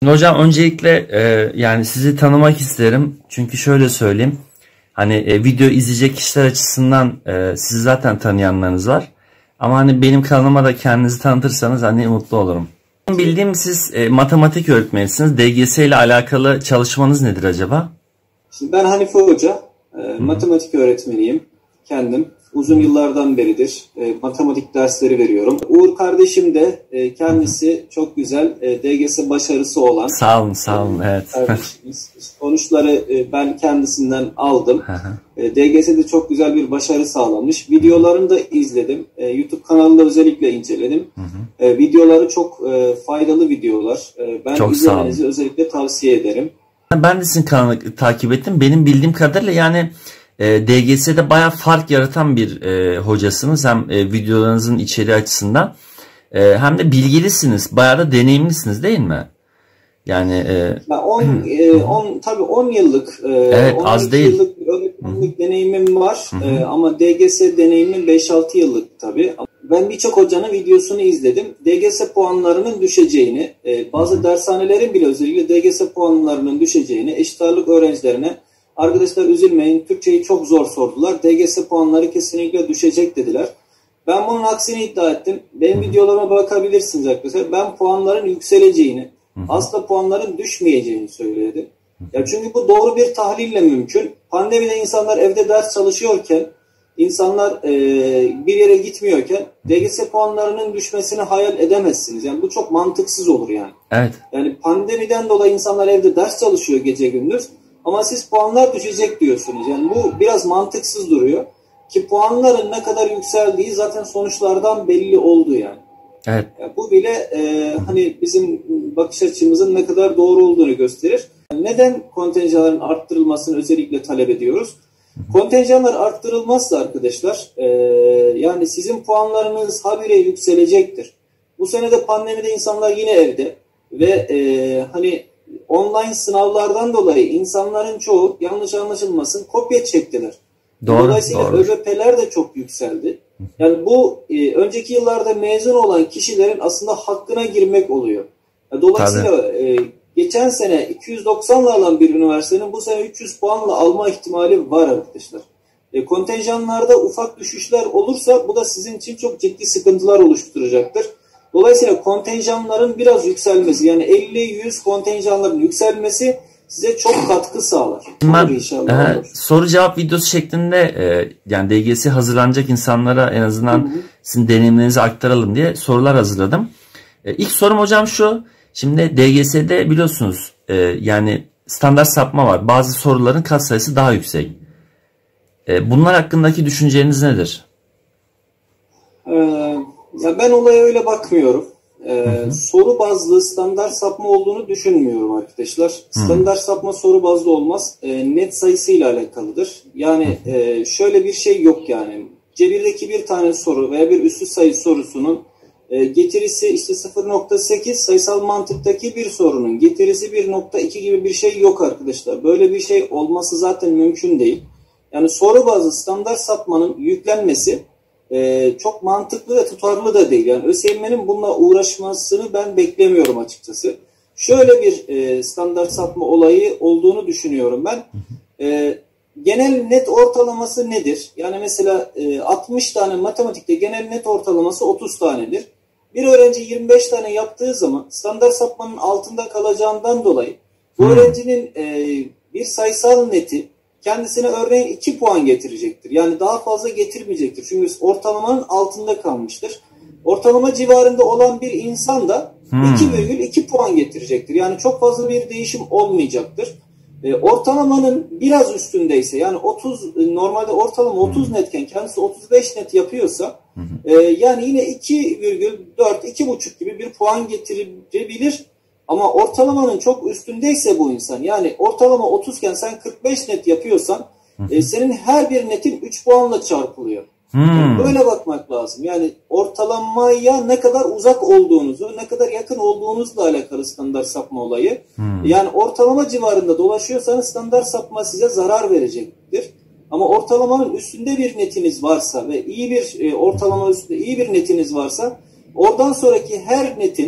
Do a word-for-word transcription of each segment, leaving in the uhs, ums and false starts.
Hocam öncelikle e, yani sizi tanımak isterim. Çünkü şöyle söyleyeyim. Hani e, video izleyecek kişiler açısından e, sizi zaten tanıyanlarınız var. Ama hani benim kanalıma da kendinizi tanıtırsanız hani mutlu olurum. Bildiğim siz e, matematik öğretmenisiniz. D G S ile alakalı çalışmanız nedir acaba? Şimdi ben Hanife Hoca. E, matematik öğretmeniyim. Kendim uzun yıllardan beridir e, matematik dersleri veriyorum. Uğur kardeşim de e, kendisi çok güzel e, D G S başarısı olan. Sağ olun, sağ olun. Evet. Kardeşimiz. Sonuçları e, ben kendisinden aldım. e, D G S'de çok güzel bir başarı sağlamış. Videolarını da izledim. E, YouTube kanalında özellikle inceledim. Hı hı. E, videoları çok e, faydalı videolar. E, ben çok izlemenizi özellikle tavsiye ederim. Ben de sizin kanalı takip ettim. Benim bildiğim kadarıyla yani E, D G S'de bayağı fark yaratan bir e, hocasınız. Hem e, videolarınızın içeriği açısından e, hem de bilgilisiniz. Bayağı da deneyimlisiniz değil mi? Yani e, on, e, on tabii on yıllık e, evet, az değil. Yıllık öğretmenlik deneyimim var. E, ama D G S deneyimim beş altı yıllık tabii. Ben birçok hocanın videosunu izledim. D G S puanlarının düşeceğini, e, bazı hı hı. dershanelerin bile özellikle D G S puanlarının düşeceğini, eşit ağırlık öğrencilerine arkadaşlar üzülmeyin, Türkçeyi çok zor sordular. D G S puanları kesinlikle düşecek dediler. Ben bunun aksini iddia ettim. Benim videolarıma bakabilirsiniz arkadaşlar. Ben puanların yükseleceğini, asla puanların düşmeyeceğini söyledim. Ya çünkü bu doğru bir tahlille mümkün. Pandemide insanlar evde ders çalışıyorken, insanlar e, bir yere gitmiyorken D G S puanlarının düşmesini hayal edemezsiniz. Yani bu çok mantıksız olur yani. Evet. Yani pandemiden dolayı insanlar evde ders çalışıyor gece gündüz. Ama siz puanlar düşecek diyorsunuz. Yani bu biraz mantıksız duruyor. Ki puanların ne kadar yükseldiği zaten sonuçlardan belli oldu yani. Evet. Yani bu bile e, hani bizim bakış açımızın ne kadar doğru olduğunu gösterir. Yani neden kontenjanların arttırılmasını özellikle talep ediyoruz? Kontenjanlar arttırılmazsa arkadaşlar e, yani sizin puanlarınız habire yükselecektir. Bu sene de pandemide insanlar yine evde ve e, hani online sınavlardan dolayı insanların çoğu yanlış anlaşılmasın kopya çektiler. Doğru, Dolayısıyla doğru. ÖBP'ler de çok yükseldi. Yani bu e, önceki yıllarda mezun olan kişilerin aslında hakkına girmek oluyor. Dolayısıyla e, geçen sene iki yüz doksanla alan bir üniversitenin bu sene üç yüz puanla alma ihtimali var arkadaşlar. E, kontenjanlarda ufak düşüşler olursa bu da sizin için çok ciddi sıkıntılar oluşturacaktır. Dolayısıyla kontenjanların biraz yükselmesi, yani elli yüz kontenjanların yükselmesi size çok katkı sağlar. Ben e, soru cevap videosu şeklinde e, yani D G S hazırlanacak insanlara en azından hı hı. sizin deneyimlerinizi aktaralım diye sorular hazırladım. E, ilk sorum hocam şu. Şimdi D G S'de biliyorsunuz e, yani standart sapma var. Bazı soruların katsayısı daha yüksek. E, bunlar hakkındaki düşünceleriniz nedir? Eee Ya ben olaya öyle bakmıyorum. Ee, hı hı. Soru bazlı standart sapma olduğunu düşünmüyorum arkadaşlar. Hı. Standart sapma soru bazlı olmaz. E, net sayısıyla alakalıdır. Yani e, şöyle bir şey yok yani. Cebirdeki bir tane soru veya bir üssü sayı sorusunun e, getirisi işte sıfır nokta sekiz, sayısal mantıktaki bir sorunun getirisi bir nokta iki gibi bir şey yok arkadaşlar. Böyle bir şey olması zaten mümkün değil. Yani soru bazlı standart sapmanın yüklenmesi Ee, çok mantıklı ve tutarlı da değil. Yani ÖSYM'nin bununla uğraşmasını ben beklemiyorum açıkçası. Şöyle bir e, standart sapma olayı olduğunu düşünüyorum ben. E, genel net ortalaması nedir? Yani mesela e, altmış tane matematikte genel net ortalaması otuz tanedir. Bir öğrenci yirmi beş tane yaptığı zaman standart sapmanın altında kalacağından dolayı bu öğrencinin e, bir sayısal neti kendisine örneğin iki puan getirecektir. Yani daha fazla getirmeyecektir. Çünkü ortalamanın altında kalmıştır. Ortalama civarında olan bir insan da hmm. iki virgül iki puan getirecektir. Yani çok fazla bir değişim olmayacaktır. E, ortalamanın biraz üstündeyse yani otuz normalde ortalama otuz hmm. netken kendisi otuz beş net yapıyorsa hmm. e, yani yine iki virgül dört iki buçuk gibi bir puan getirebilir. Ama ortalamanın çok üstündeyse bu insan, yani ortalama otuz iken sen kırk beş net yapıyorsan e, senin her bir netin üç puanla çarpılıyor. Hmm. Yani böyle bakmak lazım. Yani ortalamaya ne kadar uzak olduğunuzu, ne kadar yakın olduğunuzla alakalı standart sapma olayı. Hmm. Yani ortalama civarında dolaşıyorsanız standart sapma size zarar verecektir. Ama ortalamanın üstünde bir netiniz varsa ve iyi bir e, ortalama üstünde iyi bir netiniz varsa oradan sonraki her netin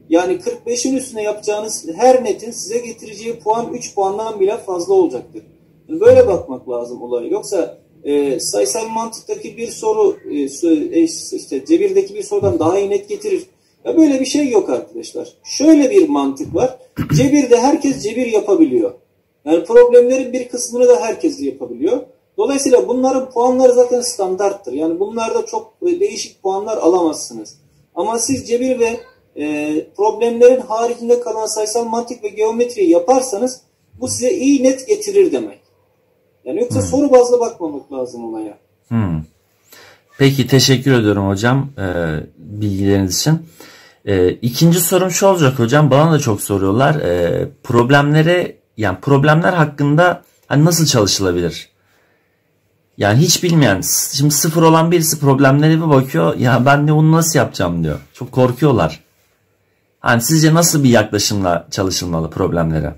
Yani kırk beşin üstüne yapacağınız her netin size getireceği puan üç puandan bile fazla olacaktır. Yani böyle bakmak lazım olaya. Yoksa e, sayısal mantıktaki bir soru e, işte cebirdeki bir sorudan daha iyi net getirir. Ya böyle bir şey yok arkadaşlar. Şöyle bir mantık var. Cebirde herkes cebir yapabiliyor. Yani problemlerin bir kısmını da herkes yapabiliyor. Dolayısıyla bunların puanları zaten standarttır. Yani bunlarda çok değişik puanlar alamazsınız. Ama siz cebir ve e, problemlerin haricinde kalan sayısal mantık ve geometriyi yaparsanız bu size iyi net getirir demek. Yani yoksa hmm. soru bazlı bakmamak lazım olaya. Hmm. Peki teşekkür ediyorum hocam e, bilgileriniz için. E, ikinci sorum şu olacak hocam. Bana da çok soruyorlar. E, problemlere yani problemler hakkında hani nasıl çalışılabilir? Yani hiç bilmeyen, şimdi sıfır olan birisi problemlere bir bakıyor. Ya ben de onu nasıl yapacağım diyor. Çok korkuyorlar. Hani sizce nasıl bir yaklaşımla çalışılmalı problemlere?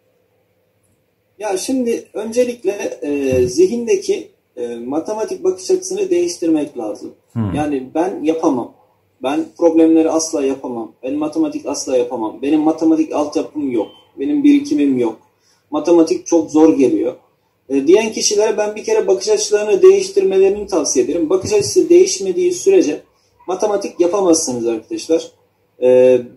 Ya şimdi öncelikle e, zihindeki e, matematik bakış açısını değiştirmek lazım. Hmm. Yani ben yapamam. Ben problemleri asla yapamam. Ben matematik asla yapamam. Benim matematik altyapım yok. Benim birikimim yok. Matematik çok zor geliyor. E, diyen kişilere ben bir kere bakış açılarını değiştirmelerini tavsiye ederim. Bakış açısı değişmediği sürece matematik yapamazsınız arkadaşlar. E,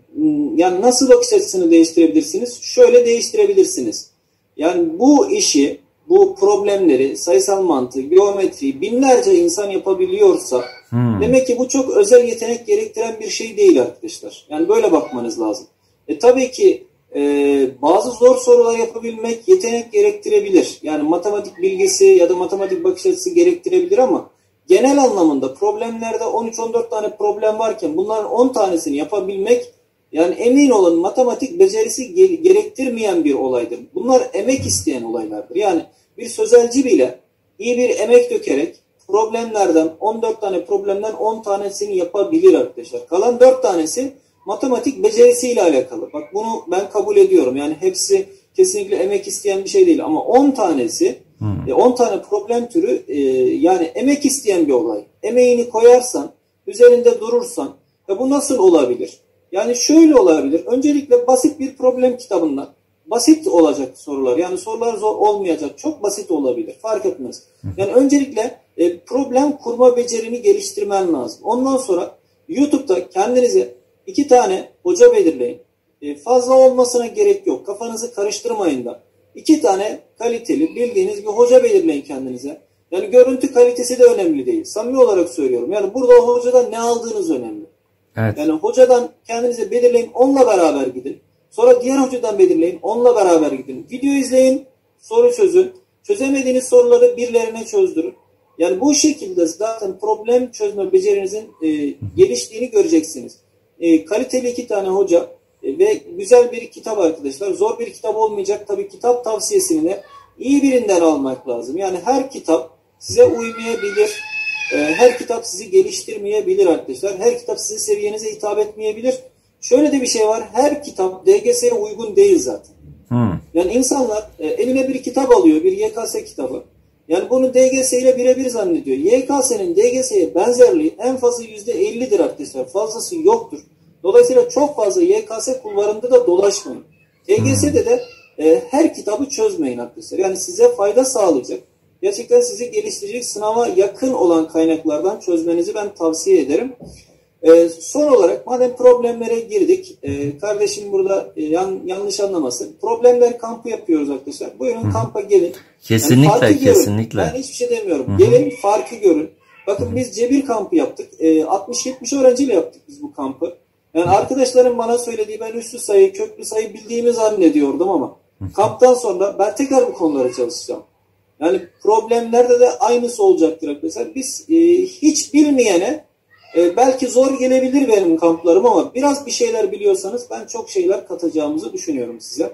yani nasıl bakış açısını değiştirebilirsiniz? Şöyle değiştirebilirsiniz. Yani bu işi, bu problemleri, sayısal mantığı, geometriyi binlerce insan yapabiliyorsa hmm. demek ki bu çok özel yetenek gerektiren bir şey değil arkadaşlar. Yani böyle bakmanız lazım. E, tabii ki e, bazı zor sorular yapabilmek yetenek gerektirebilir. Yani matematik bilgisi ya da matematik bakış açısı gerektirebilir ama genel anlamda problemlerde on üç on dört tane problem varken bunların on tanesini yapabilmek yani emin olun matematik becerisi gerektirmeyen bir olaydır. Bunlar emek isteyen olaylardır. Yani bir sözelci bile iyi bir emek dökerek problemlerden on dört tane problemden on tanesini yapabilir arkadaşlar. Kalan dört tanesi matematik becerisiyle alakalı. Bak bunu ben kabul ediyorum. Yani hepsi kesinlikle emek isteyen bir şey değil ama on tanesi hmm. on tane problem türü yani emek isteyen bir olay. Emeğini koyarsan, üzerinde durursan ya bu nasıl olabilir? Yani şöyle olabilir. Öncelikle basit bir problem kitabından basit olacak sorular. Yani sorular zor olmayacak. Çok basit olabilir. Fark etmez. Yani öncelikle e, problem kurma becerini geliştirmen lazım. Ondan sonra YouTube'da kendinize iki tane hoca belirleyin. E, fazla olmasına gerek yok. Kafanızı karıştırmayın da. İki tane kaliteli bildiğiniz bir hoca belirleyin kendinize. Yani görüntü kalitesi de önemli değil. Samimi olarak söylüyorum. Yani burada o hocadan ne aldığınız önemli. Evet. Yani hocadan kendinize belirleyin, onunla beraber gidin. Sonra diğer hocadan belirleyin, onunla beraber gidin. Video izleyin, soru çözün. Çözemediğiniz soruları birilerine çözdürün. Yani bu şekilde zaten problem çözme becerinizin e, geliştiğini göreceksiniz. E, kaliteli iki tane hoca e, ve güzel bir kitap arkadaşlar. Zor bir kitap olmayacak. Tabii kitap tavsiyesini de iyi birinden almak lazım. Yani her kitap size uymayabilir. Her kitap sizi geliştirmeyebilir arkadaşlar. Her kitap sizin seviyenize hitap etmeyebilir. Şöyle de bir şey var. Her kitap D G S'ye uygun değil zaten. Hmm. Yani insanlar eline bir kitap alıyor. Bir Y K S kitabı. Yani bunu D G S ile birebir zannediyor. Y K S'nin D G S'ye benzerliği en fazla yüzde ellidir arkadaşlar. Fazlası yoktur. Dolayısıyla çok fazla Y K S kulvarında da dolaşmayın. D G S'de de e, her kitabı çözmeyin arkadaşlar. Yani size fayda sağlayacak. Gerçekten sizi geliştirecek sınava yakın olan kaynaklardan çözmenizi ben tavsiye ederim. Ee, son olarak madem problemlere girdik, e, kardeşim burada e, yan, yanlış anlamasın. Problemler kampı yapıyoruz arkadaşlar. Buyurun Hı. kampa gelin. Kesinlikle, yani kesinlikle. Görün. Ben hiçbir şey demiyorum. Hı. Gelin farkı görün. Bakın Hı. biz cebir kampı yaptık. E, altmış yetmiş öğrenciyle yaptık biz bu kampı. Yani Hı. arkadaşlarım bana söylediği ben üslü sayı, köklü sayı bildiğimi zannediyordum ama Hı. kamptan sonra ben tekrar bu konulara çalışacağım. Yani problemlerde de aynısı olacaktır arkadaşlar. Biz e, hiç bilmeyene e, belki zor gelebilir benim kamplarım ama biraz bir şeyler biliyorsanız ben çok şeyler katacağımızı düşünüyorum size.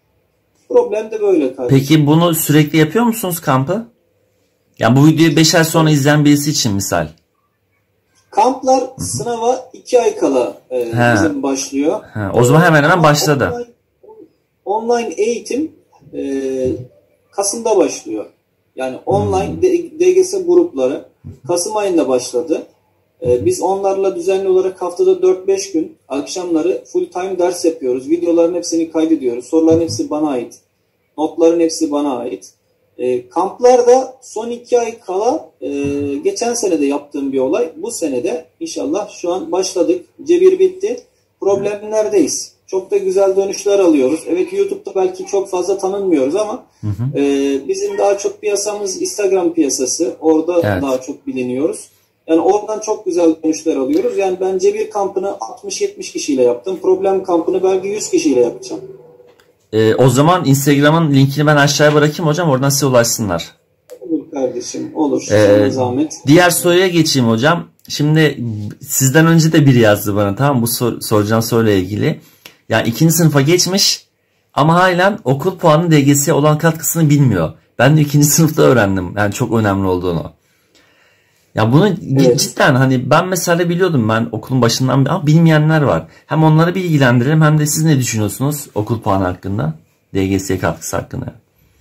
Problem de böyle kardeşim. Peki bunu sürekli yapıyor musunuz kampı? Yani bu videoyu beş ay sonra izleyen birisi için misal. Kamplar Hı-hı. sınava iki ay kala e, bizim başlıyor. Ha, o zaman hemen hemen başladı. Online, online eğitim e, Kasım'da başlıyor. Yani online D G S grupları Kasım ayında başladı. Ee, biz onlarla düzenli olarak haftada dört beş gün akşamları full time ders yapıyoruz. Videoların hepsini kaydediyoruz. Soruların hepsi bana ait. Notların hepsi bana ait. E, kamplarda son iki ay kala e, geçen senede yaptığım bir olay. Bu senede inşallah şu an başladık. Cebir bitti. Problemlerdeyiz. Çok da güzel dönüşler alıyoruz. Evet, YouTube'da belki çok fazla tanınmıyoruz ama hı hı. E, bizim daha çok piyasamız Instagram piyasası. Orada evet. daha çok biliniyoruz. Yani oradan çok güzel dönüşler alıyoruz. Yani ben Cebir kampını altmış yetmiş kişiyle yaptım. Problem kampını belki yüz kişiyle yapacağım. Ee, o zaman Instagram'ın linkini ben aşağıya bırakayım hocam. Oradan size ulaşsınlar. Olur kardeşim. Olur. Ee, zahmet. Diğer soruya geçeyim hocam. Şimdi sizden önce de biri yazdı bana, tamam mı? Bu sor, soracağım soruyla ilgili. Yani ikinci sınıfa geçmiş ama halen okul puanı D G S'ye olan katkısını bilmiyor. Ben de ikinci sınıfta öğrendim. Yani çok önemli olduğunu. Ya bunu evet. cidden hani ben mesela biliyordum, ben okulun başından, ama bilmeyenler var. Hem onları bilgilendirelim hem de siz ne düşünüyorsunuz okul puanı hakkında? D G S katkısı hakkında.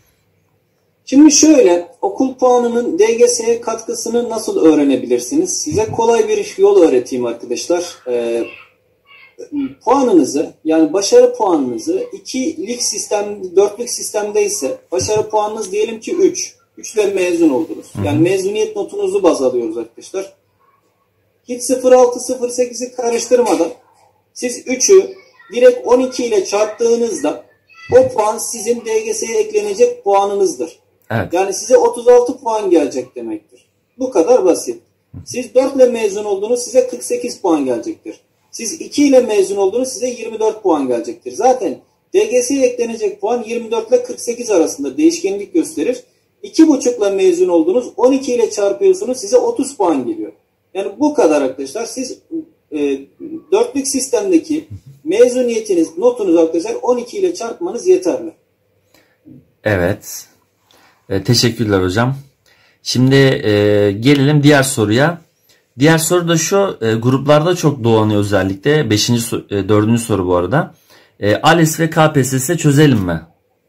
Şimdi şöyle, okul puanının D G S'ye katkısını nasıl öğrenebilirsiniz? Size kolay bir yol öğreteyim arkadaşlar. Ee, puanınızı, yani başarı puanınızı ikilik sistem, dörtlük sistemde ise başarı puanınız diyelim ki üç. üç ile mezun oldunuz. Yani mezuniyet notunuzu baz alıyoruz arkadaşlar. Hiç sıfır altı sıfır sekizi karıştırmadan siz üçü direkt on iki ile çarptığınızda o puan sizin D G S'ye eklenecek puanınızdır. Evet. Yani size otuz altı puan gelecek demektir. Bu kadar basit. Siz dört ile mezun oldunuz, size kırk sekiz puan gelecektir. Siz iki ile mezun oldunuz, size yirmi dört puan gelecektir. Zaten D G S'ye eklenecek puan yirmi dört ile kırk sekiz arasında değişkenlik gösterir. iki buçuk ile mezun oldunuz, on iki ile çarpıyorsunuz, size otuz puan geliyor. Yani bu kadar arkadaşlar. Siz e, dörtlük sistemdeki mezuniyetiniz, notunuz arkadaşlar on iki ile çarpmanız yeterli. Evet. E, teşekkürler hocam. Şimdi e, gelelim diğer soruya. Diğer soru da şu, e, gruplarda çok dolanıyor özellikle. beşinci e, dördüncü soru bu arada. E, ALES ve K P S S çözelim mi?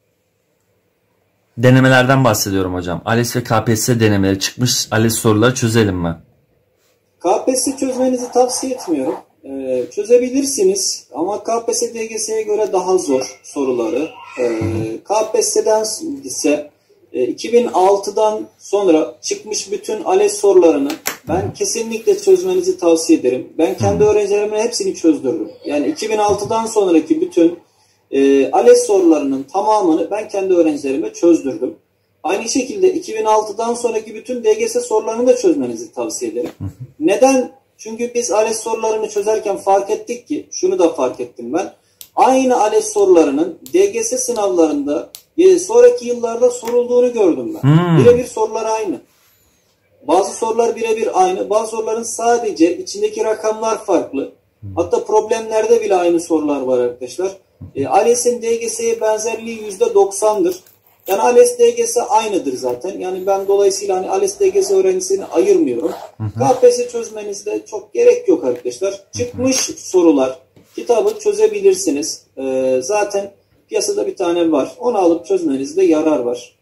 Denemelerden bahsediyorum hocam. ALES ve K P S S denemeleri çıkmış, ALES soruları çözelim mi? K P S S çözmenizi tavsiye etmiyorum. Ee, çözebilirsiniz ama K P S S D G S'ye göre daha zor soruları. Ee, K P S S'den ise e, iki bin altıdan sonra çıkmış bütün ALES sorularını ben kesinlikle çözmenizi tavsiye ederim. Ben kendi öğrencilerime hepsini çözdürdüm. Yani iki bin altıdan sonraki bütün e, ALES sorularının tamamını ben kendi öğrencilerime çözdürdüm. Aynı şekilde iki bin altıdan sonraki bütün D G S sorularını da çözmenizi tavsiye ederim. Neden? Çünkü biz ALES sorularını çözerken fark ettik ki, şunu da fark ettim ben. Aynı ALES sorularının D G S sınavlarında sonraki yıllarda sorulduğunu gördüm ben. Hmm. Birebir sorular aynı. Bazı sorular birebir aynı. Bazı soruların sadece içindeki rakamlar farklı. Hatta problemlerde bile aynı sorular var arkadaşlar. E, ALES'in D G S'ye benzerliği yüzde doksandır. Yani ALES D G S aynıdır zaten. Yani ben dolayısıyla hani ALES D G S öğrencisini ayırmıyorum. Hı hı. K P S S çözmenizde çok gerek yok arkadaşlar. Çıkmış sorular, kitabı çözebilirsiniz. Ee, zaten piyasada bir tane var. Onu alıp çözmenizde yarar var.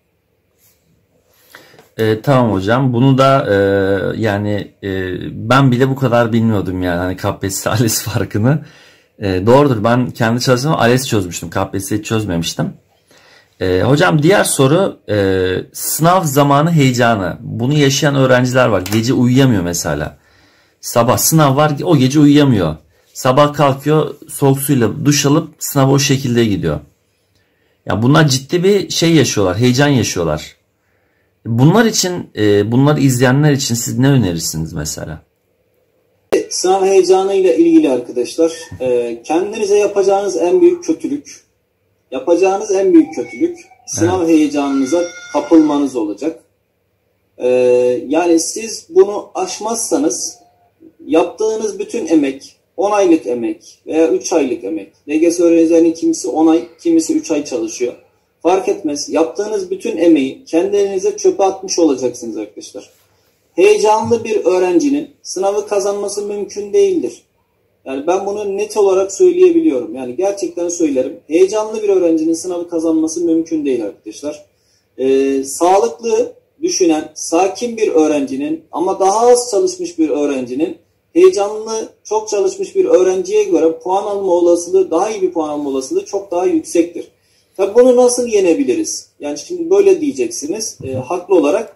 E, tamam hocam. Bunu da e, yani e, ben bile bu kadar bilmiyordum yani hani K P S S ALES farkını. E, doğrudur. Ben kendi çalışmamda ALES çözmüştüm. K P S S'yi çözmemiştim. Ee, hocam diğer soru e, sınav zamanı heyecanı. Bunu yaşayan öğrenciler var. Gece uyuyamıyor mesela. Sabah sınav var, o gece uyuyamıyor. Sabah kalkıyor, soğuk suyla duş alıp sınava o şekilde gidiyor. Ya bunlar ciddi bir şey yaşıyorlar, heyecan yaşıyorlar. Bunlar için, e, bunları izleyenler için siz ne önerirsiniz mesela? Sınav heyecanıyla ilgili arkadaşlar, e, kendinize yapacağınız en büyük kötülük. Yapacağınız en büyük kötülük sınav evet. heyecanınıza kapılmanız olacak. Ee, yani siz bunu aşmazsanız yaptığınız bütün emek, on aylık emek veya üç aylık emek. D G S öğrencilerinin kimisi on ay, kimisi üç ay çalışıyor. Fark etmez. Yaptığınız bütün emeği kendinize çöpe atmış olacaksınız arkadaşlar. Heyecanlı bir öğrencinin sınavı kazanması mümkün değildir. Yani ben bunu net olarak söyleyebiliyorum. Yani gerçekten söylerim. Heyecanlı bir öğrencinin sınavı kazanması mümkün değil arkadaşlar. Ee, sağlıklı düşünen, sakin bir öğrencinin ama daha az çalışmış bir öğrencinin heyecanlı, çok çalışmış bir öğrenciye göre puan alma olasılığı, daha iyi bir puan alma olasılığı çok daha yüksektir. Tabii bunu nasıl yenebiliriz? Yani şimdi böyle diyeceksiniz, e, haklı olarak.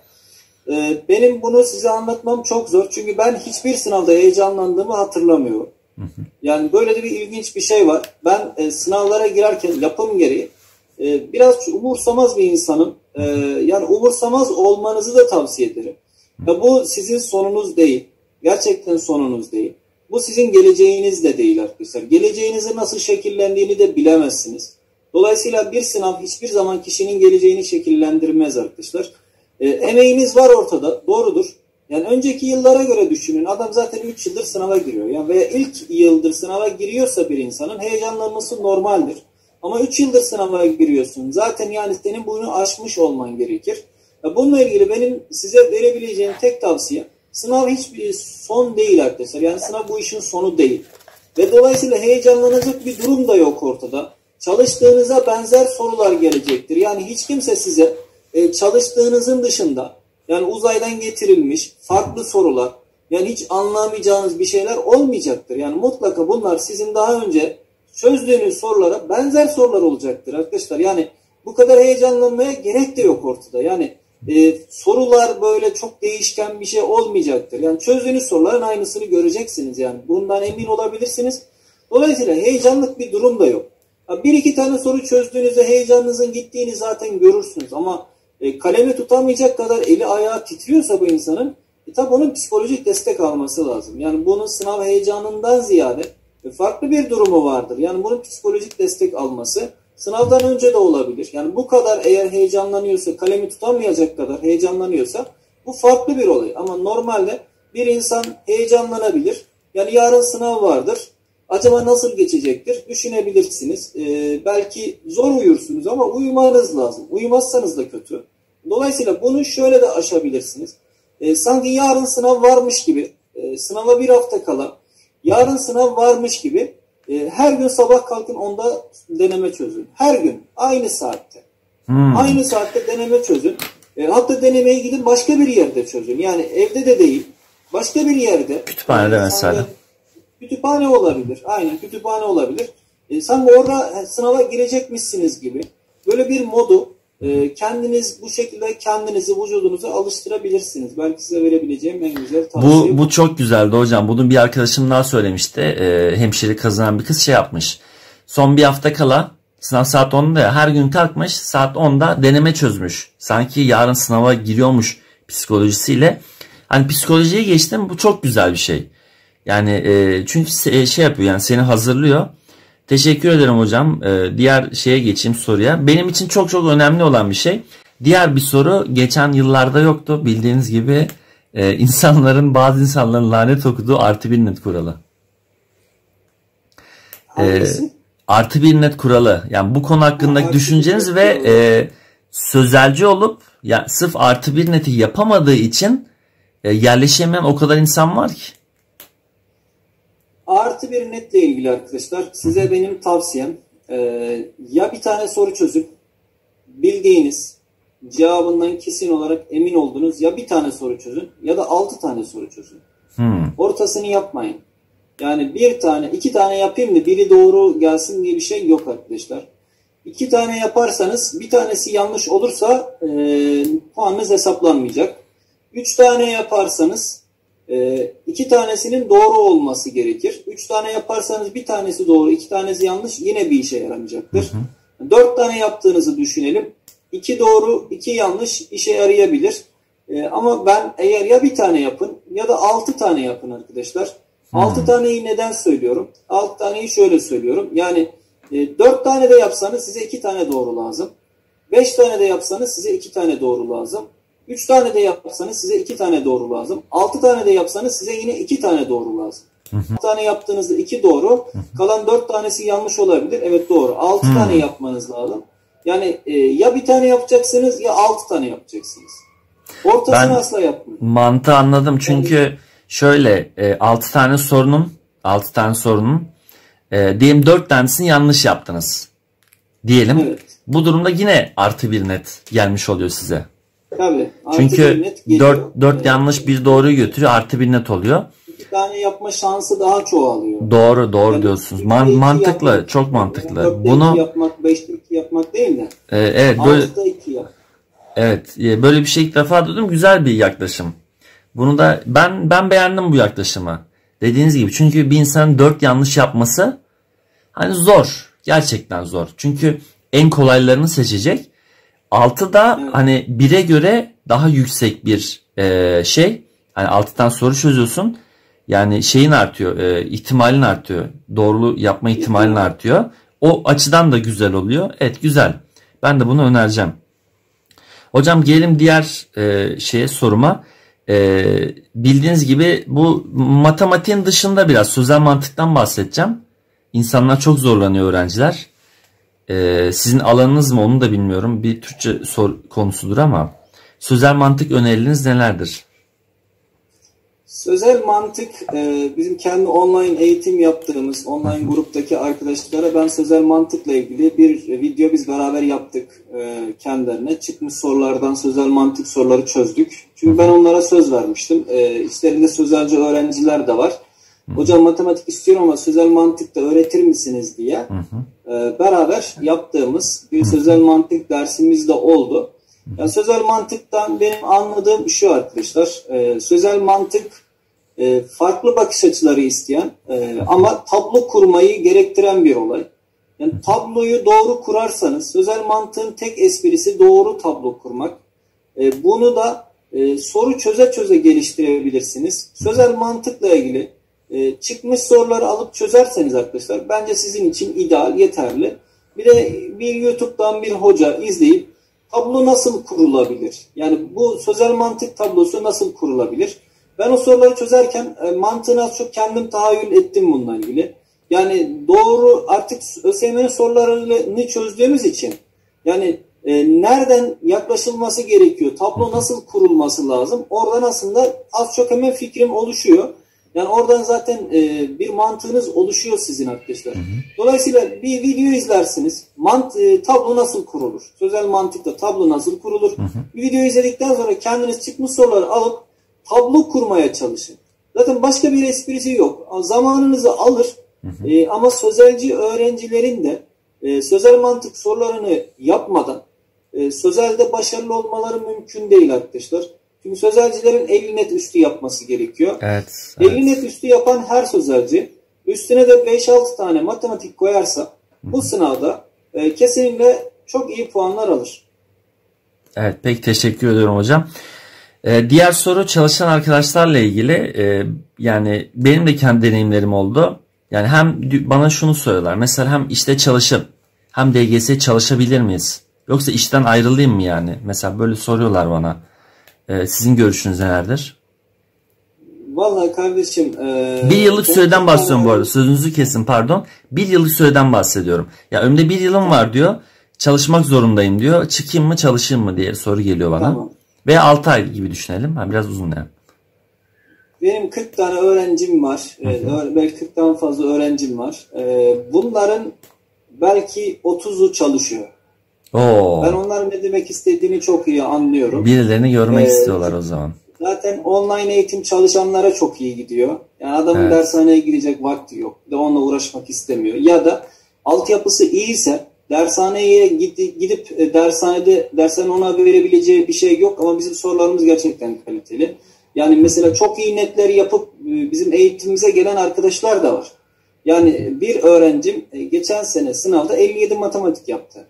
E, benim bunu size anlatmam çok zor. Çünkü ben hiçbir sınavda heyecanlandığımı hatırlamıyorum. Yani böyle de bir ilginç bir şey var. Ben e, sınavlara girerken yapım gereği e, biraz umursamaz bir insanım. E, yani umursamaz olmanızı da tavsiye ederim. Ya bu sizin sonunuz değil. Gerçekten sonunuz değil. Bu sizin geleceğiniz de değil arkadaşlar. Geleceğinizin nasıl şekillendiğini de bilemezsiniz. Dolayısıyla bir sınav hiçbir zaman kişinin geleceğini şekillendirmez arkadaşlar. E, emeğiniz var ortada, doğrudur. Yani önceki yıllara göre düşünün. Adam zaten üç yıldır sınava giriyor. Yani veya ilk yıldır sınava giriyorsa bir insanın heyecanlanması normaldir. Ama üç yıldır sınava giriyorsun. Zaten yani senin bunu aşmış olman gerekir. Ya bununla ilgili benim size verebileceğim tek tavsiye, sınav hiçbir son değil arkadaşlar. Yani sınav bu işin sonu değil. Ve dolayısıyla heyecanlanacak bir durum da yok ortada. Çalıştığınıza benzer sorular gelecektir. Yani hiç kimse size e, çalıştığınızın dışında, yani uzaydan getirilmiş farklı sorular, yani hiç anlamayacağınız bir şeyler olmayacaktır. Yani mutlaka bunlar sizin daha önce çözdüğünüz sorulara benzer sorular olacaktır arkadaşlar. Yani bu kadar heyecanlanmaya gerek de yok ortada. Yani e, sorular böyle çok değişken bir şey olmayacaktır. Yani çözdüğünüz soruların aynısını göreceksiniz. Yani bundan emin olabilirsiniz. Dolayısıyla heyecanlık bir durum da yok. Bir iki tane soru çözdüğünüzde heyecanınızın gittiğini zaten görürsünüz. Ama e, kalemi tutamayacak kadar eli ayağı titriyorsa bu insanın, e, tabi onun psikolojik destek alması lazım. Yani bunun sınav heyecanından ziyade e, farklı bir durumu vardır. Yani bunun psikolojik destek alması sınavdan önce de olabilir. Yani bu kadar eğer heyecanlanıyorsa, kalemi tutamayacak kadar heyecanlanıyorsa bu farklı bir olay. Ama normalde bir insan heyecanlanabilir. Yani yarın sınav vardır. Acaba nasıl geçecektir? Düşünebilirsiniz. Ee, belki zor uyursunuz ama uyumanız lazım. Uyumazsanız da kötü. Dolayısıyla bunu şöyle de aşabilirsiniz. Ee, sanki yarın sınav varmış gibi, e, sınava bir hafta kala, yarın sınav varmış gibi e, her gün sabah kalkın onda deneme çözün. Her gün aynı saatte. Hmm. Aynı saatte deneme çözün. E, hatta denemeye gidin başka bir yerde çözün. Yani evde de değil, başka bir yerde. Kütüphanede yani mesela. Kütüphane olabilir. Aynen kütüphane olabilir. E, sanki orada sınava girecekmişsiniz gibi. Böyle bir modu e, kendiniz bu şekilde kendinizi, vücudunuza alıştırabilirsiniz. Belki size verebileceğim en güzel tavsiye bu. Bu, bu çok güzeldi hocam. Bunu bir arkadaşım daha söylemişti. E, hemşire kazanan bir kız şey yapmış. Son bir hafta kala sınav saat onda, her gün kalkmış saat onda deneme çözmüş. Sanki yarın sınava giriyormuş psikolojisiyle. Hani psikolojiye geçtim, bu çok güzel bir şey. Yani e, çünkü se, şey yapıyor, yani seni hazırlıyor. Teşekkür ederim hocam. E, diğer şeye geçeyim, soruya. Benim için çok çok önemli olan bir şey. Diğer bir soru geçen yıllarda yoktu. Bildiğiniz gibi e, insanların, bazı insanların lanet okuduğu artı bir net kuralı. E, artı bir net kuralı. Yani bu konu hakkındaki ha, düşünceniz ve e, sözelci olup ya sırf artı bir neti yapamadığı için e, yerleşemeyen o kadar insan var ki. Artı bir netle ilgili arkadaşlar size benim tavsiyem e, ya bir tane soru çözüp bildiğiniz, cevabından kesin olarak emin olduğunuz ya bir tane soru çözün ya da altı tane soru çözün. Hmm. Ortasını yapmayın. Yani bir tane, iki tane yapayım da biri doğru gelsin diye bir şey yok arkadaşlar. İki tane yaparsanız bir tanesi yanlış olursa e, puanınız hesaplanmayacak. Üç tane yaparsanız e, iki tanesinin doğru olması gerekir. Üç tane yaparsanız bir tanesi doğru, iki tanesi yanlış, yine bir işe yaramayacaktır. Hı hı. Dört tane yaptığınızı düşünelim. İki doğru, iki yanlış işe yarayabilir. E, ama ben eğer ya bir tane yapın ya da altı tane yapın arkadaşlar. Hmm. Altı taneyi neden söylüyorum? Altı taneyi şöyle söylüyorum. Yani e, dört tane de yapsanız size iki tane doğru lazım. Beş tane de yapsanız size iki tane doğru lazım. Üç tane de yapsanız size iki tane doğru lazım. Altı tane de yapsanız size yine iki tane doğru lazım. Hı hı. altı tane yaptığınızda iki doğru. Hı hı. Kalan dört tanesi yanlış olabilir. Evet doğru. Altı hı. tane yapmanız lazım. Yani e, ya bir tane yapacaksınız ya altı tane yapacaksınız. Ortasını ben asla yapmayın. Mantığı anladım. Çünkü yani, şöyle e, altı tane sorunun altı tane sorunun e, diyelim dört tanesini yanlış yaptınız. Diyelim. Evet. Bu durumda yine artı bir net gelmiş oluyor size. Tabii. Çünkü dört, dört evet. yanlış bir doğruyu götürüyor. Artı bir net oluyor. iki tane yapma şansı daha çoğalıyor. Doğru, doğru yani diyorsunuz. Man, mantıklı, yapmak, çok mantıklı. dörtte Bunu iki yapmak, beşte iki yapmak değil de. E, evet, böyle iki yap. Evet, böyle bir şey ilk defa duydum. Güzel bir yaklaşım. Bunu da ben ben beğendim bu yaklaşımı. Dediğiniz gibi, çünkü bir insanın dört yanlış yapması hani zor. Gerçekten zor. Çünkü en kolaylarını seçecek. altı da evet. Hani bire göre daha yüksek bir e, şey. Hani altıdan soru çözüyorsun. Yani şeyin artıyor, e, ihtimalin artıyor. Doğru yapma ihtimalin artıyor. O açıdan da güzel oluyor. Evet, güzel. Ben de bunu önereceğim. Hocam gelelim diğer e, şeye soruma. E, bildiğiniz gibi bu matematiğin dışında biraz sözel mantıktan bahsedeceğim. İnsanlar çok zorlanıyor, öğrenciler. E, sizin alanınız mı onu da bilmiyorum. Bir Türkçe sor konusudur ama sözel mantık önerileriniz nelerdir? Sözel mantık e, bizim kendi online eğitim yaptığımız online gruptaki arkadaşlara ben sözel mantıkla ilgili bir video biz beraber yaptık e, kendilerine. Çıkmış sorulardan sözel mantık soruları çözdük. Çünkü ben onlara söz vermiştim. E, içlerinde sözelci öğrenciler de var. Hocam matematik istiyorum ama sözel mantık da öğretir misiniz diye e, beraber yaptığımız bir sözel mantık dersimiz de oldu. Yani sözel mantıktan benim anladığım şu arkadaşlar. E, sözel mantık e, farklı bakış açıları isteyen e, ama tablo kurmayı gerektiren bir olay. Yani tabloyu doğru kurarsanız, sözel mantığın tek esprisi doğru tablo kurmak. E, bunu da e, soru çöze çöze geliştirebilirsiniz. Sözel mantıkla ilgili e, çıkmış soruları alıp çözerseniz arkadaşlar bence sizin için ideal, yeterli. Bir de bir YouTube'dan bir hoca izleyip tablo nasıl kurulabilir? Yani bu sözel mantık tablosu nasıl kurulabilir? Ben o soruları çözerken e, mantığını az çok kendim tahayyül ettim bununla ilgili. Yani doğru artık ÖSYM'nin sorularını çözdüğümüz için yani e, nereden yaklaşılması gerekiyor? Tablo nasıl kurulması lazım? Oradan aslında az çok hemen fikrim oluşuyor. Yani oradan zaten e, bir mantığınız oluşuyor sizin arkadaşlar. Hı hı. Dolayısıyla bir video izlersiniz. Mant e, tablo nasıl kurulur? Sözel mantıkta tablo nasıl kurulur? Hı hı. Bir video izledikten sonra kendiniz çıkmış soruları alıp tablo kurmaya çalışın. Zaten başka bir esprisi yok. Zamanınızı alır. Hı hı. E, ama sözelci öğrencilerin de e, sözel mantık sorularını yapmadan e, sözelde başarılı olmaları mümkün değil arkadaşlar. Çünkü sözelcilerin elli net üstü yapması gerekiyor. Evet, evet. elli net üstü yapan her sözelci üstüne de beş altı tane matematik koyarsa hı hı. bu sınavda e, kesinlikle çok iyi puanlar alır. Evet, pek teşekkür ediyorum hocam. Ee, diğer soru çalışan arkadaşlarla ilgili. Ee, yani benim de kendi deneyimlerim oldu. Yani hem bana şunu soruyorlar. Mesela hem işte çalışıp hem D G S çalışabilir miyiz? Yoksa işten ayrılayım mı yani? Mesela böyle soruyorlar bana. Ee, sizin görüşünüz nelerdir? Vallahi kardeşim. E, bir yıllık süreden bahsediyorum bu arada. Sözünüzü kesin, pardon. Bir yıllık süreden bahsediyorum. Ya önümde bir yılım var diyor. Çalışmak zorundayım diyor. Çıkayım mı çalışayım mı diye soru geliyor bana. Tamam. Veya altı ay gibi düşünelim. Ha, biraz uzun yani. Benim kırk tane öğrencim var. Hı hı. Evet, belki kırktan fazla öğrencim var. Ee, bunların belki otuzu çalışıyor. Oo. Ben onların ne demek istediğini çok iyi anlıyorum. Birilerini görmek ee, istiyorlar o zaman. Zaten online eğitim çalışanlara çok iyi gidiyor. Yani adamın evet. dershaneye gidecek vakti yok. De onunla uğraşmak istemiyor. Ya da altyapısı iyiyse dershaneye gidip dershanede dershane ona verebileceği bir şey yok ama bizim sorularımız gerçekten kaliteli. Yani mesela çok iyi netler yapıp bizim eğitimimize gelen arkadaşlar da var. Yani bir öğrencim geçen sene sınavda elli yedi matematik yaptı.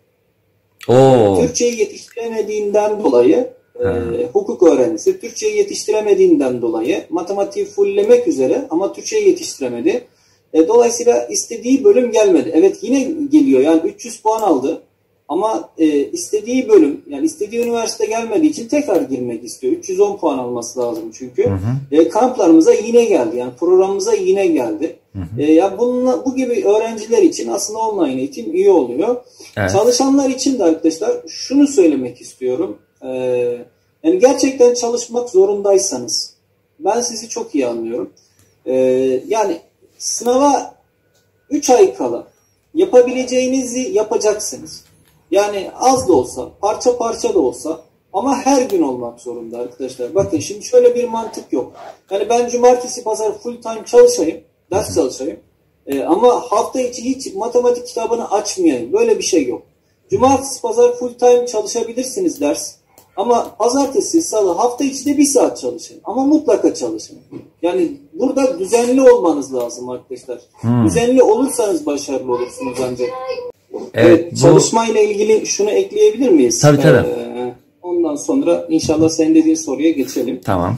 Oo. Türkçeyi yetiştiremediğinden dolayı e, hukuk öğrencisi Türkçeyi yetiştiremediğinden dolayı matematiği fulllemek üzere ama Türkçeyi yetiştiremedi. E, dolayısıyla istediği bölüm gelmedi. Evet yine geliyor yani üç yüz puan aldı ama e, istediği bölüm yani istediği üniversite gelmediği için tekrar girmek istiyor. üç yüz on puan alması lazım çünkü. Hı hı. E, kamplarımıza yine geldi yani programımıza yine geldi. Hı hı. E, ya bununla, bu gibi öğrenciler için aslında online eğitim iyi oluyor. Evet. Çalışanlar için de arkadaşlar şunu söylemek istiyorum. E, yani gerçekten çalışmak zorundaysanız ben sizi çok iyi anlıyorum. E, yani sınava üç ay kala yapabileceğinizi yapacaksınız. Yani az da olsa, parça parça da olsa Ama her gün olmak zorunda arkadaşlar. Bakın şimdi şöyle bir mantık yok. Yani ben cumartesi pazar full time çalışayım, ders çalışayım. Ee, ama hafta içi hiç matematik kitabını açmayayım. Böyle bir şey yok. Cumartesi pazar full time çalışabilirsiniz ders. Ama pazartesi, salı, hafta içi de bir saat çalışın. Ama mutlaka çalışın. Yani burada düzenli olmanız lazım arkadaşlar. Hmm. Düzenli olursanız başarılı olursunuz ancak. Evet, evet bu... Çalışma ile ilgili şunu ekleyebilir miyiz? Tabii tabii. Ee, ondan sonra inşallah senin dediğin soruya geçelim. Tamam.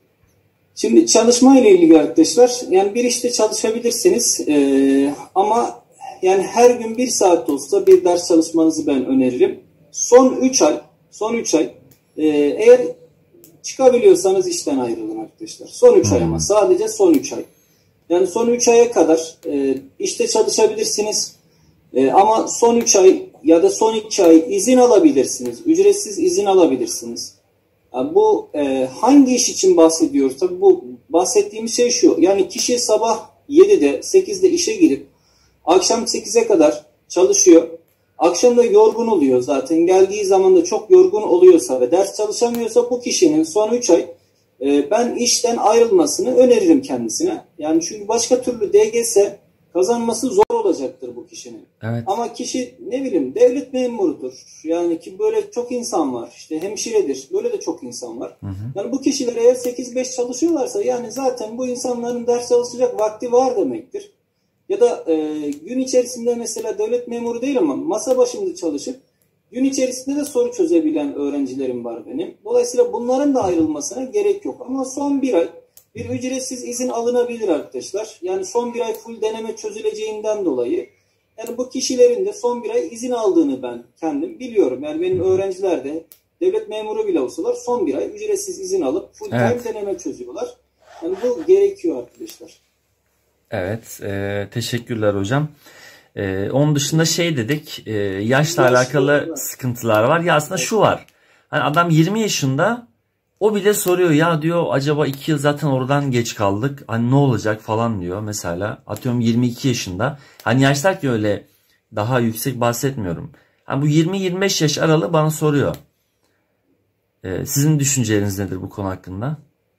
Şimdi çalışma ile ilgili arkadaşlar, yani bir işte çalışabilirsiniz ee, ama yani her gün bir saat de olsa bir ders çalışmanızı ben öneririm. Son üç ay, son üç ay ee, eğer çıkabiliyorsanız işten ayrılın arkadaşlar. Son üç hmm. ay ama sadece son üç ay. Yani son üç aya kadar e, işte çalışabilirsiniz e, ama son üç ay ya da son iki ay izin alabilirsiniz. Ücretsiz izin alabilirsiniz. Yani bu e, hangi iş için bahsediyoruz? Tabii bu bahsettiğimiz şey şu. Yani kişi sabah yedide sekizde işe girip akşam sekize kadar çalışıyor. Akşam da yorgun oluyor zaten. Geldiği zaman da çok yorgun oluyorsa ve ders çalışamıyorsa bu kişinin son üç ay e, ben işten ayrılmasını öneririm kendisine. Yani çünkü başka türlü D G S kazanması zor olacaktır bu kişinin. Evet. Ama kişi ne bileyim devlet memurudur. Yani ki böyle çok insan var. İşte hemşiredir. Böyle de çok insan var. Hı hı. Yani bu kişiler eğer sekiz beş çalışıyorlarsa yani zaten bu insanların ders çalışacak vakti var demektir. Ya da e, gün içerisinde mesela devlet memuru değil ama masa başında çalışıp gün içerisinde de soru çözebilen öğrencilerim var benim. Dolayısıyla bunların da ayrılmasına gerek yok. Ama son bir ay bir ücretsiz izin alınabilir arkadaşlar. Yani son bir ay full deneme çözüleceğinden dolayı. Yani bu kişilerin de son bir ay izin aldığını ben kendim biliyorum. Yani benim öğrenciler de devlet memuru bile olsalar son bir ay ücretsiz izin alıp full time evet. deneme çözüyorlar. Yani bu gerekiyor arkadaşlar. Evet, e, teşekkürler hocam. E, onun dışında şey dedik, e, yaşla Yaş alakalı var. Sıkıntılar var. Ya aslında şu var, hani adam yirmi yaşında, o bile soruyor ya diyor acaba iki yıl zaten oradan geç kaldık, hani ne olacak falan diyor mesela. Atıyorum yirmi iki yaşında, hani yaşlar ki öyle daha yüksek bahsetmiyorum. Hani bu yirmi yirmi beş yaş aralığı bana soruyor. E, sizin düşünceleriniz nedir bu konu hakkında?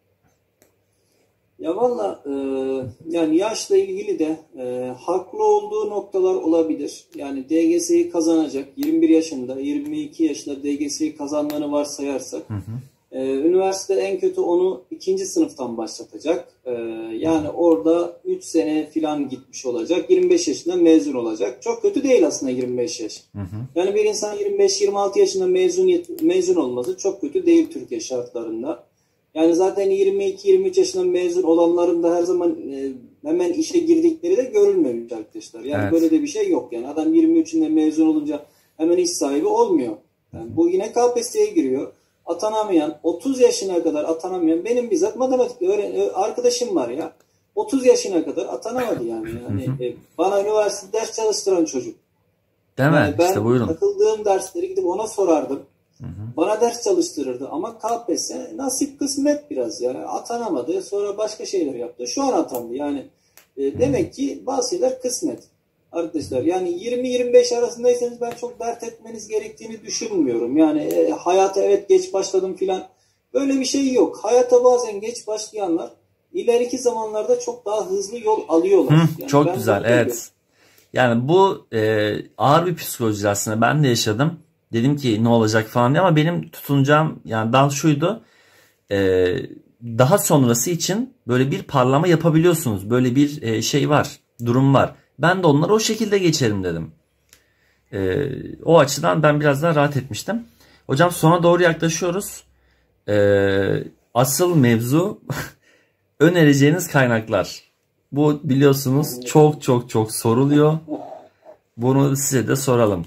Ya valla e, yani yaşla ilgili de e, haklı olduğu noktalar olabilir. Yani D G S'yi kazanacak yirmi bir yaşında, yirmi iki yaşında D G S'yi kazandığını varsayarsak hı hı. E, üniversite en kötü onu ikinci sınıftan başlatacak. E, yani orada üç sene falan gitmiş olacak. yirmi beş yaşında mezun olacak. Çok kötü değil aslında yirmi beş yaş. Hı hı. Yani bir insan yirmi beş yirmi altı yaşında mezun mezun olması çok kötü değil Türkiye şartlarında. Yani zaten yirmi iki yirmi üç yaşında mezun olanların da her zaman e, hemen işe girdikleri de görülmemiş arkadaşlar. Yani evet. Böyle de bir şey yok. Yani adam yirmi üçünde mezun olunca hemen iş sahibi olmuyor. Yani bu yine K P S S'ye giriyor. Atanamayan, otuz yaşına kadar atanamayan, benim bizzat matematik öğren arkadaşım var ya. otuz yaşına kadar atanamadı yani. Yani e, bana üniversite ders çalıştıran çocuk. Değil yani mi? Ben işte buyurun. takıldığım dersleri gidip ona sorardım. Hı hı. Bana ders çalıştırırdı ama K P S S nasip kısmet biraz yani atanamadı, sonra başka şeyler yaptı, şu an atandı yani e, demek ki bazı şeyler kısmet arkadaşlar. Yani yirmi yirmi beş arasındaysanız ben çok dert etmeniz gerektiğini düşünmüyorum yani e, hayata evet geç başladım filan, böyle bir şey yok. Hayata bazen geç başlayanlar ileriki zamanlarda çok daha hızlı yol alıyorlar. Hı, yani çok güzel evet. Yani bu e, ağır bir psikoloji aslında, ben de yaşadım. Dedim ki ne olacak falan diye, ama benim tutunacağım yani dal şuydu. E, daha sonrası için böyle bir parlama yapabiliyorsunuz. Böyle bir e, şey var, durum var. Ben de onları o şekilde geçerim dedim. E, o açıdan ben biraz daha rahat etmiştim. Hocam sona doğru yaklaşıyoruz. E, asıl mevzu önereceğiniz kaynaklar. Bu biliyorsunuz çok çok çok soruluyor. Bunu size de soralım.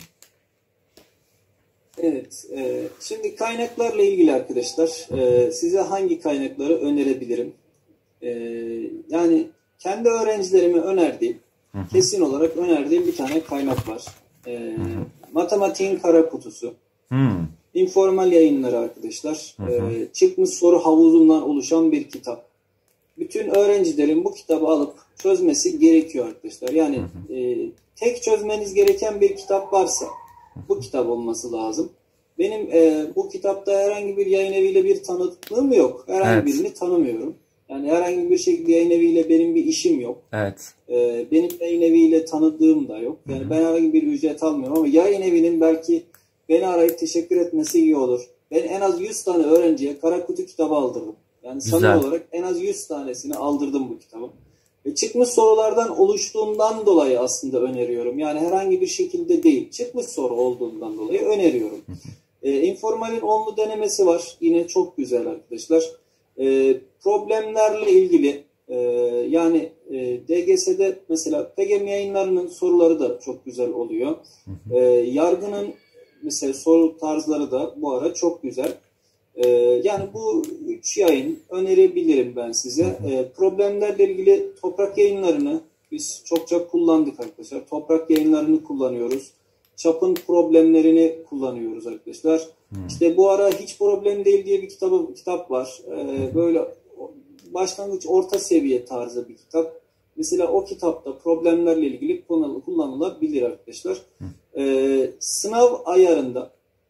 Evet, e, şimdi kaynaklarla ilgili arkadaşlar, e, size hangi kaynakları önerebilirim? E, yani kendi öğrencilerime önerdiğim, hı hı. kesin olarak önerdiğim bir tane kaynak var. E, hı hı. Matematiğin Kara Kutusu. Hı. İnformal yayınları arkadaşlar. Hı hı. E, çıkmış soru havuzundan oluşan bir kitap. Bütün öğrencilerin bu kitabı alıp çözmesi gerekiyor arkadaşlar. Yani hı hı. E, tek çözmeniz gereken bir kitap varsa bu kitap olması lazım. benim e, bu kitapta herhangi bir yayın eviyle bir tanıklığım yok. Herhangi evet. birini tanımıyorum. Yani herhangi bir şekilde yayın eviyle benim bir işim yok. Evet. E, benim yayın eviyle tanıdığım da yok. Yani Hı-hı. ben herhangi bir ücret almıyorum ama yayın evinin belki beni arayıp teşekkür etmesi iyi olur. Ben en az yüz tane öğrenciye Kara Kutu kitabı aldırdım. Yani samimi olarak en az yüz tanesini aldırdım bu kitabı. Ve çıkmış sorulardan oluştuğundan dolayı aslında öneriyorum. Yani herhangi bir şekilde değil. Çıkmış soru olduğundan dolayı öneriyorum. E, informalin onlu denemesi var. Yine çok güzel arkadaşlar. E, problemlerle ilgili e, yani e, D G S'de mesela P G M yayınlarının soruları da çok güzel oluyor. E, yargının mesela soru tarzları da bu ara çok güzel. Ee, yani bu üç yayın önerebilirim ben size. Ee, problemlerle ilgili toprak yayınlarını biz çokça kullandık arkadaşlar. Toprak yayınlarını kullanıyoruz. Çapın problemlerini kullanıyoruz arkadaşlar. Hmm. İşte bu ara hiç problem değil diye bir kitabı, kitap var. Ee, böyle başlangıç orta seviye tarzı bir kitap. Mesela o kitapta problemlerle ilgili kullanılabilir arkadaşlar. Ee, sınav ayarında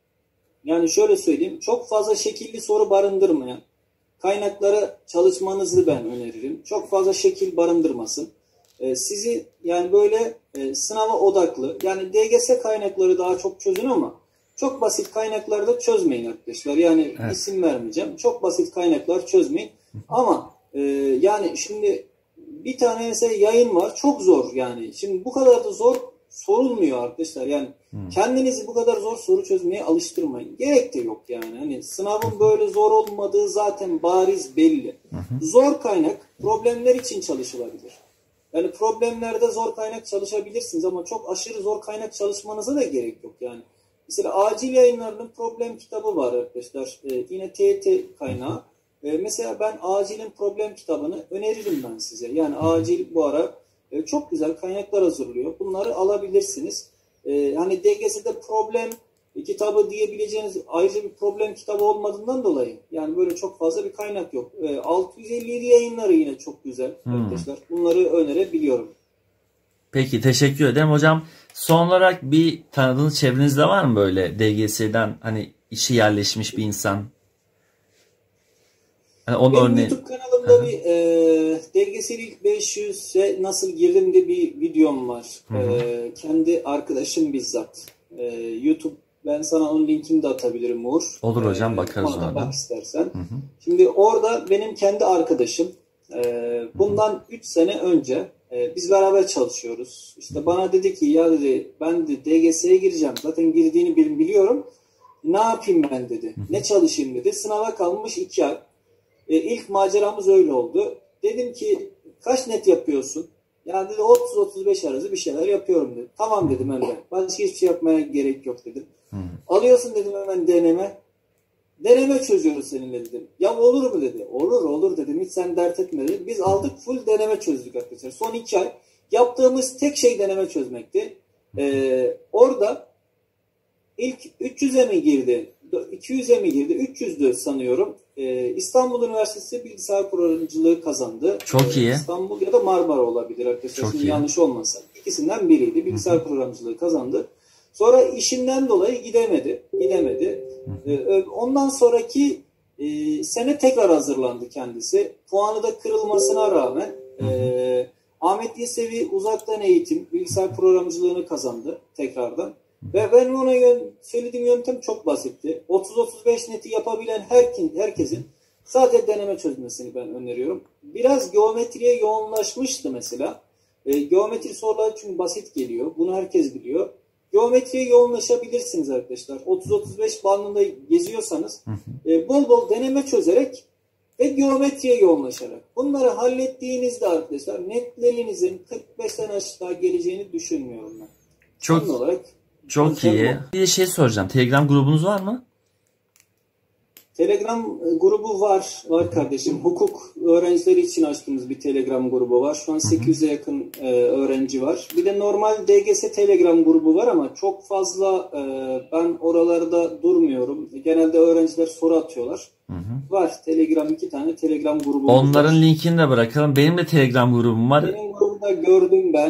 yani şöyle söyleyeyim, çok fazla şekilli soru barındırmayan kaynaklara çalışmanızı ben öneririm. Çok fazla şekil barındırmasın. Ee, sizi yani böyle e, sınava odaklı, yani D G S kaynakları daha çok çözün ama çok basit kaynakları da çözmeyin arkadaşlar. Yani evet. isim vermeyeceğim. Çok basit kaynaklar çözmeyin. Ama e, yani şimdi bir tane mesela yayın var, çok zor yani. Şimdi bu kadar da zor sorulmuyor arkadaşlar. Yani hmm. kendinizi bu kadar zor soru çözmeye alıştırmayın. Gerek de yok yani. Hani sınavın böyle zor olmadığı zaten bariz belli. Hmm. Zor kaynak problemler için çalışılabilir. Yani problemlerde zor kaynak çalışabilirsiniz ama çok aşırı zor kaynak çalışmanıza da gerek yok yani. Mesela acil yayınlarının problem kitabı var arkadaşlar. Ee, yine T Y T kaynağı. Ee, mesela ben acilin problem kitabını öneririm ben size. Yani acil bu ara e, çok güzel kaynaklar hazırlıyor. Bunları alabilirsiniz. Ee, hani D G S'de problem kitabı diyebileceğiniz ayrıca bir problem kitabı olmadığından dolayı yani böyle çok fazla bir kaynak yok. Ee, altı yüz elli yedi yayınları yine çok güzel hmm. arkadaşlar. Bunları önerebiliyorum. Peki, teşekkür ederim hocam. Son olarak bir tanıdığınız çevrenizde var mı böyle D G S'den hani işi yerleşmiş bir insan? Yani onun Benim örneğin... YouTube kanalımda Hı-hı. bir e, D G S'li ilk beş yüze nasıl girdim diye bir videom var. E, kendi arkadaşım bizzat. E, YouTube, ben sana onun linkini de atabilirim Uğur. Olur hocam, bakarız ona. Bak istersen. Hı-hı. Şimdi orada benim kendi arkadaşım. E, bundan üç sene önce e, biz beraber çalışıyoruz. İşte bana dedi ki ya dedi ben de D G S'ye gireceğim. Zaten girdiğini biliyorum. Ne yapayım ben dedi. Hı-hı. Ne çalışayım dedi. Sınava kalmış iki ay. E, ilk maceramız öyle oldu. Dedim ki kaç net yapıyorsun? Yani dedi otuz otuz beş arası bir şeyler yapıyorum dedi. Tamam dedim hemen. Başka hiçbir şey yapmaya gerek yok dedim. Hmm. Alıyorsun dedim hemen deneme. Deneme çözüyoruz seninle dedim. Ya olur mu dedi. Olur olur dedim. Hiç sen dert etme dedim. Biz aldık, full deneme çözdük arkadaşlar. Son iki ay yaptığımız tek şey deneme çözmekti. Ee, orada ilk üç yüze mi girdi? iki yüze mi girdi? üç yüzdü sanıyorum. Ee, İstanbul Üniversitesi bilgisayar programcılığı kazandı. Çok iyi. Ee, İstanbul ya da Marmara olabilir arkadaşlar. Çok iyi. Yanlış olmasa. İkisinden biriydi. Bilgisayar Hı-hı. programcılığı kazandı. Sonra işinden dolayı gidemedi. Gidemedi. Ee, ondan sonraki e, sene tekrar hazırlandı kendisi. Puanı da kırılmasına rağmen e, Ahmet Yesevi uzaktan eğitim bilgisayar programcılığını kazandı tekrardan. Ve ben ona yön, söylediğim yöntem çok basitti. otuz otuz beş neti yapabilen her, herkesin sadece deneme çözmesini ben öneriyorum. Biraz geometriye yoğunlaşmıştı mesela. E, geometri soruları çünkü basit geliyor. Bunu herkes biliyor. Geometriye yoğunlaşabilirsiniz arkadaşlar. otuz otuz beş bandında geziyorsanız e, bol bol deneme çözerek ve geometriye yoğunlaşarak. Bunları hallettiğinizde arkadaşlar netlerinizin kırk beşten aşağı geleceğini düşünmüyorum ben. Çok Son olarak Çok iyi. Bir de şey soracağım. Telegram grubunuz var mı? Telegram grubu var. Var kardeşim. Hukuk öğrencileri için açtığımız bir Telegram grubu var. Şu an sekiz yüze yakın e, öğrenci var. Bir de normal D G S Telegram grubu var ama çok fazla e, ben oralarda durmuyorum. Genelde öğrenciler soru atıyorlar. Hı hı. Var. Telegram iki tane Telegram grubu. Onların var. Linkini de bırakalım. Benim de Telegram grubum var. Benim grubumda gördüm ben.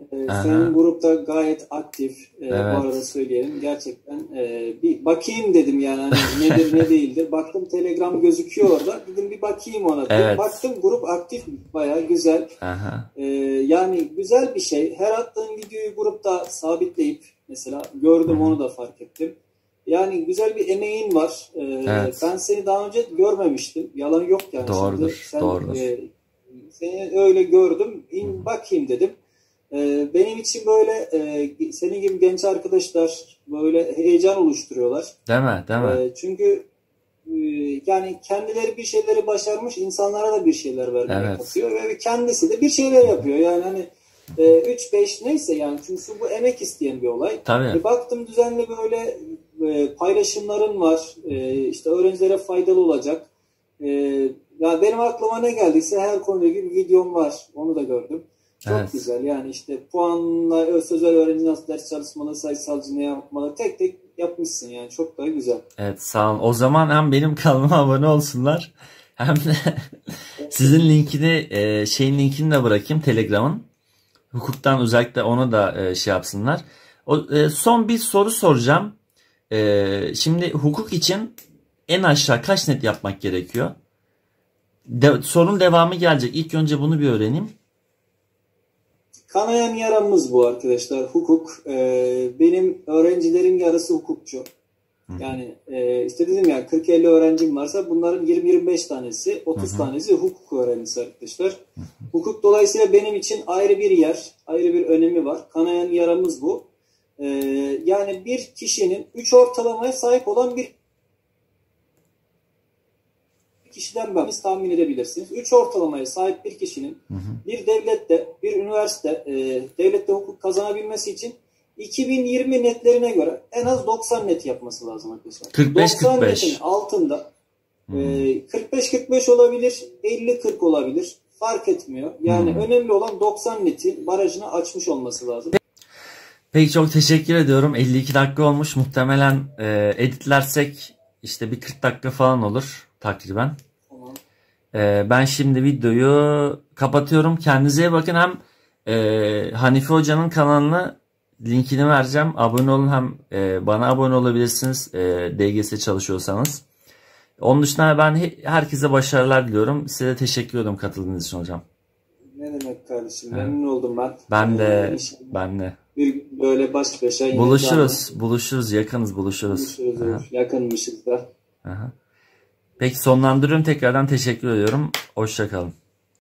Aha. Senin grupta gayet aktif. Ee, evet. Bu arada söyleyelim. Gerçekten e, bir bakayım dedim yani hani nedir ne değildir. Baktım Telegram gözüküyor orada. Dedim bir bakayım ona. Evet. Baktım grup aktif, bayağı güzel. Ee, yani güzel bir şey. Her attığın videoyu grupta sabitleyip mesela gördüm, Hı-hı. onu da fark ettim. Yani güzel bir emeğin var. Ee, evet. Ben seni daha önce görmemiştim. Yalan yok yani. Doğrudur. Sen, doğrudur. E, seni öyle gördüm. İn bakayım dedim. Ee, benim için böyle e, senin gibi genç arkadaşlar böyle heyecan oluşturuyorlar. Değil mi? Değil mi? E, çünkü e, yani kendileri bir şeyleri başarmış, insanlara da bir şeyler vermeye evet. katıyor ve kendisi de bir şeyler yapıyor. Yani hani üç beş neyse yani, çünkü bu emek isteyen bir olay. Tabii. E, baktım düzenli böyle e, paylaşımların var. E, işte öğrencilere faydalı olacak. E, ya benim aklıma ne geldiyse her konuyla ilgili bir videom var. Onu da gördüm. Çok evet. güzel. Yani işte puanla, sözel öğrenci nasıl ders çalışmalı, sayısalcı ne yapmalı, tek tek yapmışsın yani. Çok daha güzel. Evet, sağ olun. O zaman hem benim kanalıma abone olsunlar hem de sizin linkini, şeyin linkini de bırakayım, Telegram'ın. Hukuktan özellikle onu da şey yapsınlar. O, son bir soru soracağım. Şimdi hukuk için en aşağı kaç net yapmak gerekiyor? De, sorunun devamı gelecek. İlk önce bunu bir öğreneyim. Kanayan yaramız bu arkadaşlar. Hukuk. Ee, benim öğrencilerin yarısı hukukçu. Yani e, işte dedim ya, kırk elli öğrencim varsa bunların yirmi yirmi beş tanesi, otuz tanesi hukuk öğrencisi arkadaşlar. Hukuk dolayısıyla benim için ayrı bir yer, ayrı bir önemi var. Kanayan yaramız bu. Ee, yani bir kişinin üç ortalamaya sahip olan bir kişiden bakınız tahmin edebilirsiniz. üç ortalamaya sahip bir kişinin hı hı. bir devlette, bir üniversite, e, devlette hukuk kazanabilmesi için iki bin yirmi netlerine göre en az doksan net yapması lazım arkadaşlar. kırk beş kırk beş. doksan netin altında e, kırk beş kırk beş olabilir, elli kırk olabilir. Fark etmiyor. Yani hmm. önemli olan doksan netin barajını açmış olması lazım. Peki, çok teşekkür ediyorum. elli iki dakika olmuş. Muhtemelen e, editlersek işte bir kırk dakika falan olur takriben. Tamam. E, ben şimdi videoyu kapatıyorum. Kendinize iyi bakın. Hem e, Hanife Hoca'nın kanalını, linkini vereceğim. Abone olun, hem e, bana abone olabilirsiniz e, D G S çalışıyorsanız. Onun dışında ben herkese başarılar diliyorum. Size de teşekkür ediyorum katıldığınız için hocam. Ne demek kardeşim? Memnun oldum ben. Ben de, ee, ben de. Bir böyle baş başa buluşuruz, daha... buluşuruz, yakınız, buluşuruz. Buluşuruz, yakınmışız da. Aha. Peki, sonlandırıyorum. Tekrardan teşekkür ediyorum. Hoşça kalın.